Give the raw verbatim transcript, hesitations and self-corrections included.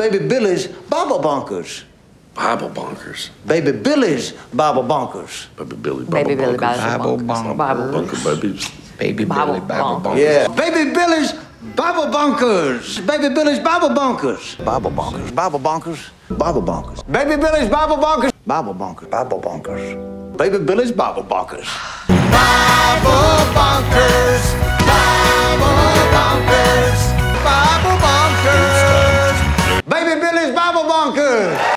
Baby Billy's Bible Bonkers. Bible Bonkers. Baby Billy's Bible Bonkers. Baby Billy Bible Baby Billy Bonkers. Bible Bible Bonkers. Bonkers. Bunker babies. Baby Bible Billy Bible Bonkers. Bonkers. Yeah. Baby Billy's Bible Bonkers. Baby Billy's Bible Bonkers. Bible Bonkers. Bible Bonkers. Bible Bonkers. Baby Billy's Bible Bonkers. Bible Bonkers. Bible Bonkers. Baby Billy's Bible Bonkers. Bible Bonkers.